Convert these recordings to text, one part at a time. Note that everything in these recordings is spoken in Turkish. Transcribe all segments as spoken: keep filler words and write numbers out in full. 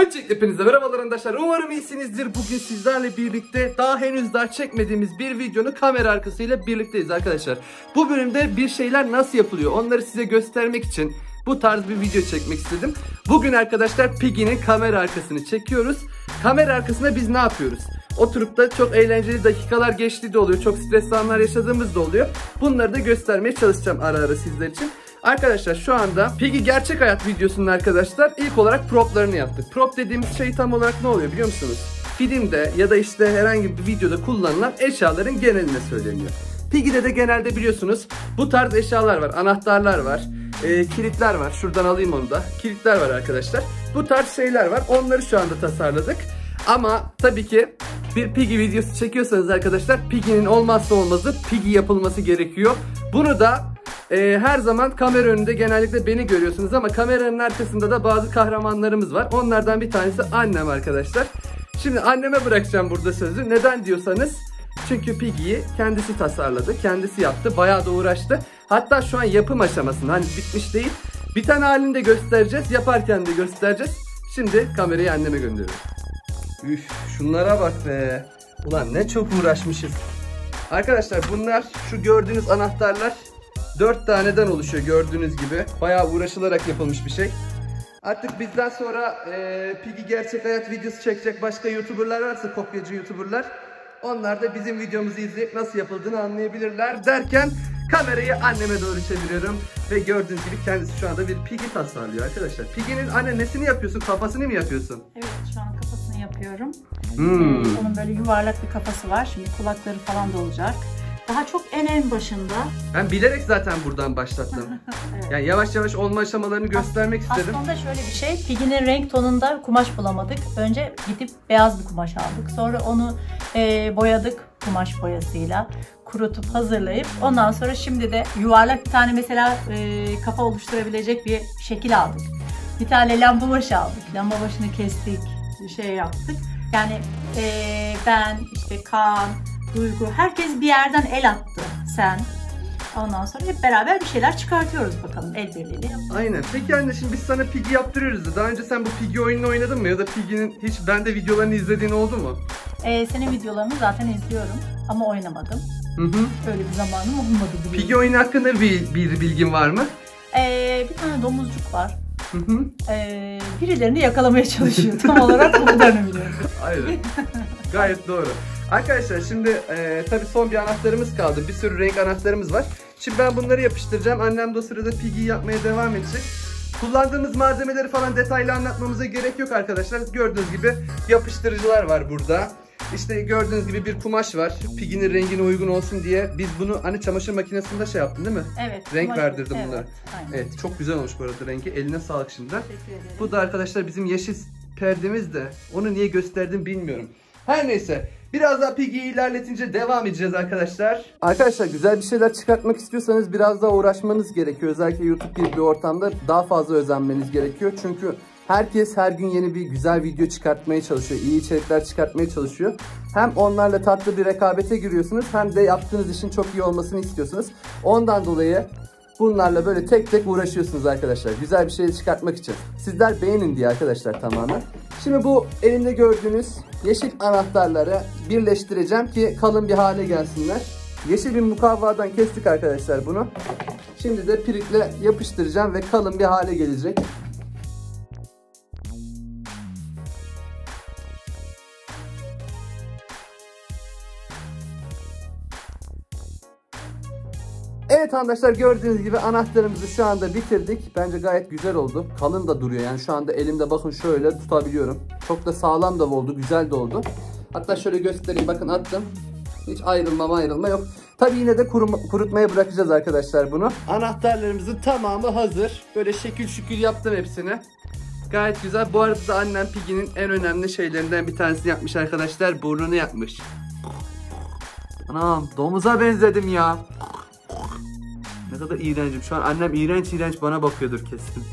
Öncelikle hepinize merhabalar arkadaşlar. Umarım iyisinizdir. Bugün sizlerle birlikte daha henüz daha çekmediğimiz bir videonun kamera arkasıyla birlikteyiz arkadaşlar. Bu bölümde bir şeyler nasıl yapılıyor onları size göstermek için bu tarz bir video çekmek istedim. Bugün arkadaşlar Piggy'nin kamera arkasını çekiyoruz. Kamera arkasında biz ne yapıyoruz? Oturup da çok eğlenceli dakikalar geçtiği de oluyor. Çok stresli anlar yaşadığımız da oluyor. Bunları da göstermeye çalışacağım ara ara sizler için. Arkadaşlar şu anda Piggy gerçek hayat videosunun arkadaşlar ilk olarak proplarını yaptık. Prop dediğimiz şey tam olarak ne oluyor biliyor musunuz? Filmde ya da işte herhangi bir videoda kullanılan eşyaların geneline söyleniyor. Piggy'de de genelde biliyorsunuz bu tarz eşyalar var. Anahtarlar var. E, kilitler var. Şuradan alayım onu da. Kilitler var arkadaşlar. Bu tarz şeyler var. Onları şu anda tasarladık. Ama tabii ki bir Piggy videosu çekiyorsanız arkadaşlar Piggy'nin olmazsa olmazı Piggy yapılması gerekiyor. Bunu da Ee, her zaman kamera önünde genellikle beni görüyorsunuz ama kameranın arkasında da bazı kahramanlarımız var. Onlardan bir tanesi annem arkadaşlar. Şimdi anneme bırakacağım burada sözü. Neden diyorsanız çünkü Piggy'yi kendisi tasarladı, kendisi yaptı, bayağı da uğraştı. Hatta şu an yapım aşamasında, hani bitmiş değil. Bir tane halini de göstereceğiz, yaparken de göstereceğiz. Şimdi kamerayı anneme gönderiyorum. Üf, şunlara bak be. Ulan ne çok uğraşmışız. Arkadaşlar bunlar, şu gördüğünüz anahtarlar dört taneden oluşuyor gördüğünüz gibi. Bayağı uğraşılarak yapılmış bir şey. Artık bizden sonra e, Piggy gerçek hayat videosu çekecek başka YouTuber'lar varsa, kopyacı YouTuber'lar, onlar da bizim videomuzu izleyip nasıl yapıldığını anlayabilirler derken kamerayı anneme doğru çeviriyorum. Ve gördüğünüz gibi kendisi şu anda bir Piggy tasarlıyor arkadaşlar. Piggy'nin anne nesini yapıyorsun? Kafasını mı yapıyorsun? Evet, şu an kafasını yapıyorum. Hmm. Ee, onun böyle yuvarlak bir kafası var. Şimdi kulakları falan da olacak. Daha çok en en başında. Ben bilerek zaten buradan başlattım. Evet. Yani yavaş yavaş olma aşamalarını göstermek As istedim. Aslında şöyle bir şey. Piggy'nin renk tonunda kumaş bulamadık. Önce gidip beyaz bir kumaş aldık. Sonra onu e, boyadık kumaş boyasıyla. Kurutup hazırlayıp ondan sonra şimdi de yuvarlak bir tane mesela e, kafa oluşturabilecek bir şekil aldık. Bir tane lamba başı aldık. Lamba başını kestik. Şey yaptık. Yani e, ben işte Kaan, Duygu, herkes bir yerden el attı. Sen. Ondan sonra hep beraber bir şeyler çıkartıyoruz bakalım el birliğiyle. Aynen. Peki anne, şimdi biz sana Piggy yaptırıyoruz da daha önce sen bu Piggy oyununu oynadın mı? Ya da Piggy'nin hiç bende videolarını izlediğin oldu mu? Ee, senin videolarını zaten izliyorum ama oynamadım. Hı hı. Öyle bir zamanım olmadı biliyorum. Piggy oyunu hakkında bir, bir bilgin var mı? Ee, bir tane domuzcuk var. Hı hı. Ee, birilerini yakalamaya çalışıyor. Tam olarak bu kadarını biliyorum. Aynen. Gayet doğru. Arkadaşlar şimdi e, tabii son bir anahtarımız kaldı. Bir sürü renk anahtarımız var. Şimdi ben bunları yapıştıracağım. Annem de o sırada Piggy'yi yapmaya devam edecek. Kullandığımız malzemeleri falan detaylı anlatmamıza gerek yok arkadaşlar. Gördüğünüz gibi yapıştırıcılar var burada. İşte gördüğünüz gibi bir kumaş var. Piggy'nin rengine uygun olsun diye. Biz bunu hani çamaşır makinesinde şey yaptın değil mi? Evet. Renk kumaş, verdirdim evet, bunları. Aynen. Evet, çok güzel olmuş bu arada rengi. Eline sağlık şimdiden. Teşekkür ederim. Bu da arkadaşlar bizim yeşil perdemiz de. Onu niye gösterdim bilmiyorum. Her neyse. Biraz daha Piggy'yi ilerletince devam edeceğiz arkadaşlar. Arkadaşlar güzel bir şeyler çıkartmak istiyorsanız biraz daha uğraşmanız gerekiyor. Özellikle YouTube gibi bir ortamda daha fazla özenmeniz gerekiyor. Çünkü herkes her gün yeni bir güzel video çıkartmaya çalışıyor. İyi içerikler çıkartmaya çalışıyor. Hem onlarla tatlı bir rekabete giriyorsunuz hem de yaptığınız işin çok iyi olmasını istiyorsunuz. Ondan dolayı bunlarla böyle tek tek uğraşıyorsunuz arkadaşlar. Güzel bir şey çıkartmak için. Sizler beğenin diye arkadaşlar tamamen. Şimdi bu elimde gördüğünüz yeşil anahtarları birleştireceğim ki kalın bir hale gelsinler. Yeşil bir mukavvadan kestik arkadaşlar bunu. Şimdi de pirikle yapıştıracağım ve kalın bir hale gelecek. Evet arkadaşlar, gördüğünüz gibi anahtarımızı şu anda bitirdik. Bence gayet güzel oldu. Kalın da duruyor yani şu anda elimde bakın şöyle tutabiliyorum. Çok da sağlam da oldu, güzel de oldu. Hatta şöyle göstereyim, bakın attım. Hiç ayrılma ayrılma yok. Tabi yine de kuruma, kurutmaya bırakacağız arkadaşlar bunu. Anahtarlarımızın tamamı hazır. Böyle şekil şükür yaptım hepsini. Gayet güzel. Bu arada da annem Piggy'nin en önemli şeylerinden bir tanesini yapmış arkadaşlar. Burnunu yapmış. Anam, domuza benzedim ya. Ne kadar iğrencim. Şu an annem iğrenç iğrenç bana bakıyordur kesin.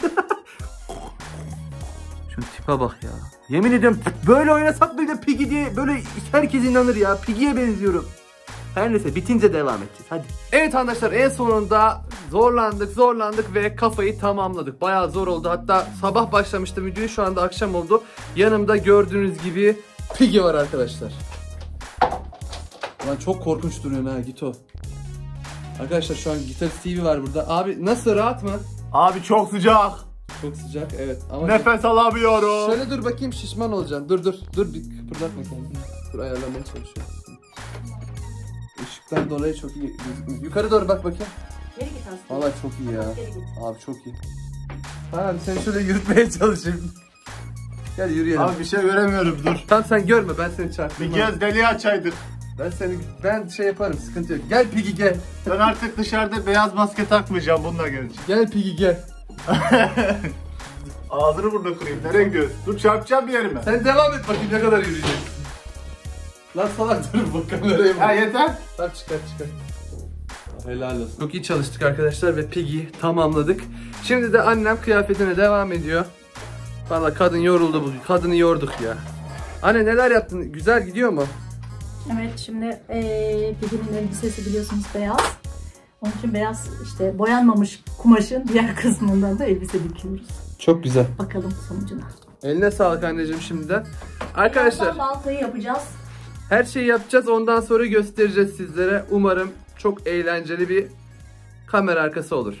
Şunun tipe bak ya. Yemin ediyorum böyle oynasak bile Piggy diye böyle herkes inanır ya. Piggy'ye benziyorum. Her neyse, bitince devam edeceğiz hadi. Evet arkadaşlar, en sonunda Zorlandık zorlandık ve kafayı tamamladık. Bayağı zor oldu. Hatta sabah başlamıştım videoyu, şu anda akşam oldu. Yanımda gördüğünüz gibi Piggy var arkadaşlar. Lan çok korkunç duruyor ha Gito. Arkadaşlar şu an Gitarist T V var burada. Abi nasıl, rahat mı? Abi çok sıcak. Çok sıcak evet. Ama nefes alamıyorum. Şöyle dur bakayım, şişman olacaksın. Dur dur dur bir kıpırdatma kendini. Dur ayarlamaya çalışıyorum. Işıktan dolayı çok iyi gözükmüyor. Yukarı doğru bak bakayım. Geri git aslında. Vallahi çok iyi ya. Geri git. Abi çok iyi. Abi seni şöyle yürütmeye çalışayım. Gel yürüyelim. Abi bir şey göremiyorum, dur. Tamam sen görme, ben seni Bir çarptım. göz deliği açaydık. Ben seni ben şey yaparım, sıkıntı yok. Gel Piggy gel. Ben artık dışarıda beyaz maske takmayacağım, bununla geleceğim. Gel Piggy gel. Ağzını burada kırayım, nereye gidiyorsun? Dur çarpacağım bir yerime. Sen devam et bakayım ne kadar yürüyeceksin. Lan salak dur bak kameraya bak. Ha yeter. Tamam çıkar çıkar. Helal olsun. Çok iyi çalıştık arkadaşlar ve Piggy'yi tamamladık. Şimdi de annem kıyafetine devam ediyor. Vallahi kadın yoruldu bugün. Kadını yorduk ya. Anne neler yaptın? Güzel gidiyor mu? Evet, şimdi ee, Piggy'nin elbisesi biliyorsunuz beyaz. Onun için beyaz işte boyanmamış kumaşın diğer kısmından da elbise dikiyoruz. Çok güzel. Bakalım sonucuna. Eline sağlık anneciğim şimdiden. Arkadaşlar Birazdan baltayı yapacağız. her şeyi yapacağız, ondan sonra göstereceğiz sizlere. Umarım çok eğlenceli bir kamera arkası olur.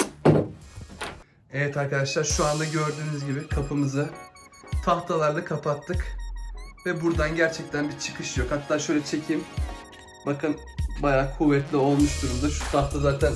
Evet arkadaşlar, şu anda gördüğünüz gibi kapımızı tahtalarla kapattık. Ve buradan gerçekten bir çıkış yok. Hatta şöyle çekeyim. Bakın bayağı kuvvetli olmuş durumda. Şu tahta zaten.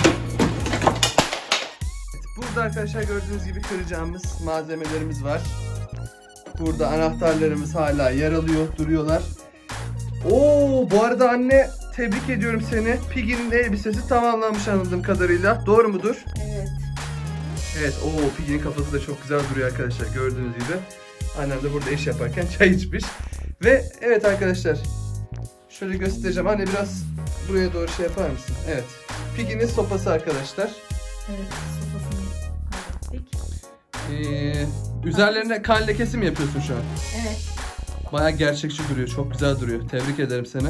Burada arkadaşlar gördüğünüz gibi kıracağımız malzemelerimiz var. Burada anahtarlarımız hala yer alıyor, duruyorlar. Oo, bu arada anne tebrik ediyorum seni. Piggy'nin elbisesi tamamlanmış anladığım kadarıyla. Doğru mudur? Evet. Evet, o Piggy'nin kafası da çok güzel duruyor arkadaşlar gördüğünüz gibi. Annem de burada iş yaparken çay içmiş. Ve evet arkadaşlar, şöyle göstereceğim. Anne biraz buraya doğru şey yapar mısın? Evet. Piggy'nin sopası arkadaşlar. Evet, sopasını hallettik. Ee, üzerlerine kan lekesi mi yapıyorsun şu an? Evet. Bayağı gerçekçi duruyor. Çok güzel duruyor. Tebrik ederim seni.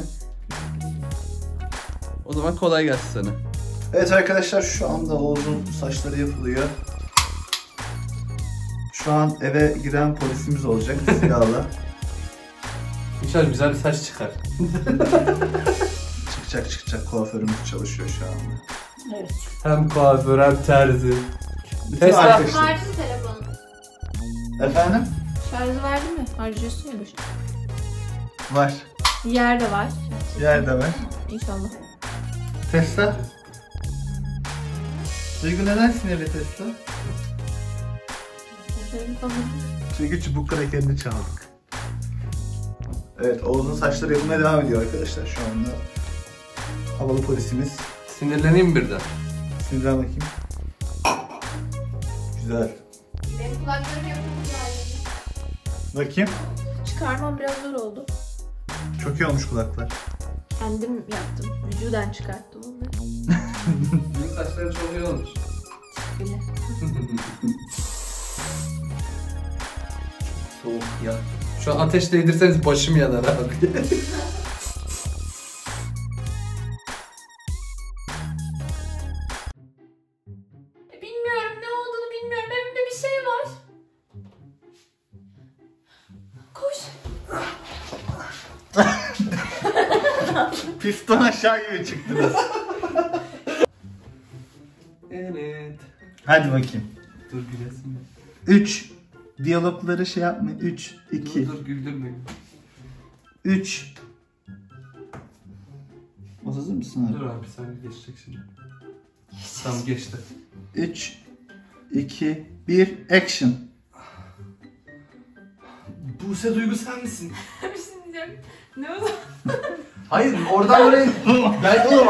O zaman kolay gelsin sana. Evet arkadaşlar, şu anda Oğuz'un saçları yapılıyor. Şu an eve giren polisimiz olacak silahla. İnşallah güzel bir saç çıkar. Çıkacak çıkacak, kuaförümüz çalışıyor şu anda. Evet. Hem kuaför hem terzi. Bütün Tesla. arkadaşlar. Verdi mi telefonu? Efendim? Şarjı verdi mi? Harcıyorsun ya boş. Var. Yer de var. Yerde var. İnşallah. Tesla. Duygu neden sinirli Tesla? Çünkü çubuk krakerini çaldık. Evet, Oğuz'un saçları yapmaya devam ediyor arkadaşlar şu anda. Havalı polisimiz. Sinirleneyim birden. Sinirlen bakayım. Güzel. Benim kulaklarım yapılmış halde. Bakayım. Çıkarmam biraz zor oldu. Çok iyi olmuş kulaklar. Kendim yaptım. Vücudan çıkarttım onları. Benim saçlarım çok iyi olmuş. Bile. Soğuk ya. Şu an ateş değdirseniz başım yanar abi. Bilmiyorum ne olduğunu bilmiyorum. Evimde bir şey var. Koş. Piston aşağı gibi çıktınız. Evet. Hadi bakayım. Dur gülesin. üç. Diyalogları şey yapma. üç, iki, Dur dur güldürme. üç. O hazır mısın abi? Dur abi bir saniye geçecek şimdi. Tamam geçti. üç, iki, bir, action. Buse Duygu sen misin? Bir şey diyeceğim. Ne oldu? Hayır oradan oraya... ben...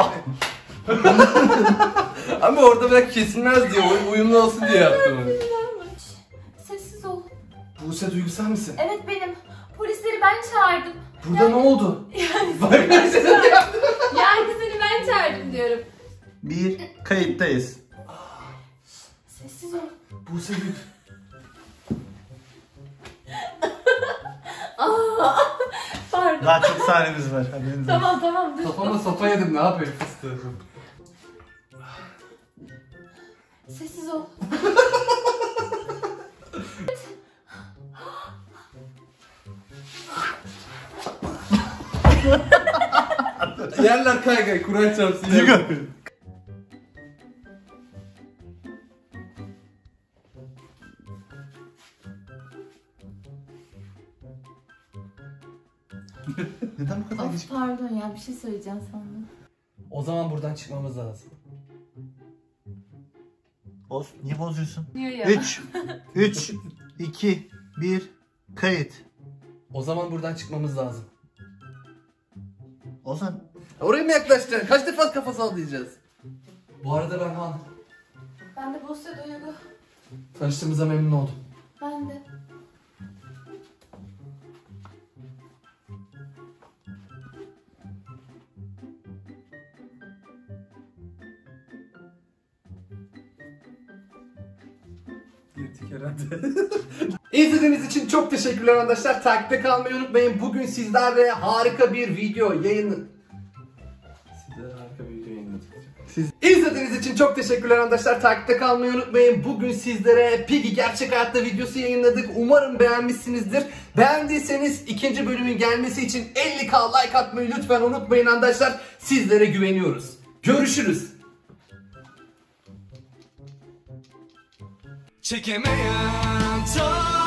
Ama orada belki kesilmez diye, uy- uyumlu olsun diye yaptım onu. Sessiz ol. Buse Duygu sen misin? Evet benim. Polisleri ben çağırdım. Burada ne oldu? Yani, Bak ben seni yaptım. yani seni ben çağırdım diyorum. Bir, kayıttayız. Sessiz ol. Buse Duygu. Pardon. Daha çok sahnemiz var. Haberiniz olsun. Tamam tamam dur. Kafama sopa yedim, ne yapayım fıstığı? Yerler kaygay, Kur'an çarpsın. Digo. Neden bu kadar Of geç? pardon ya bir şey söyleyeceğim sandım. O zaman buradan çıkmamız lazım. Boz, niye bozuyorsun? Niye ya? üç, üç, iki, bir, kayıt. O zaman buradan çıkmamız lazım. Ozan. Oraya mı yaklaşacaksın? Kaç defa kafa sallayacağız? Bu arada ben Han. Ben de Buse Duygu. Tanıştığımıza memnun oldum. Ben de. Girdik herhalde. İzlediğiniz için çok teşekkürler arkadaşlar. Takipte kalmayı unutmayın. Bugün sizlerle harika bir video yayın... Sizlere harika bir video yayınladık. Siz... İzlediğiniz için çok teşekkürler arkadaşlar. Takipte kalmayı unutmayın. Bugün sizlere Piggy gerçek hayatta videosu yayınladık. Umarım beğenmişsinizdir. Beğendiyseniz ikinci bölümün gelmesi için elli bin like atmayı lütfen unutmayın arkadaşlar. Sizlere güveniyoruz. Görüşürüz. Çekemeyen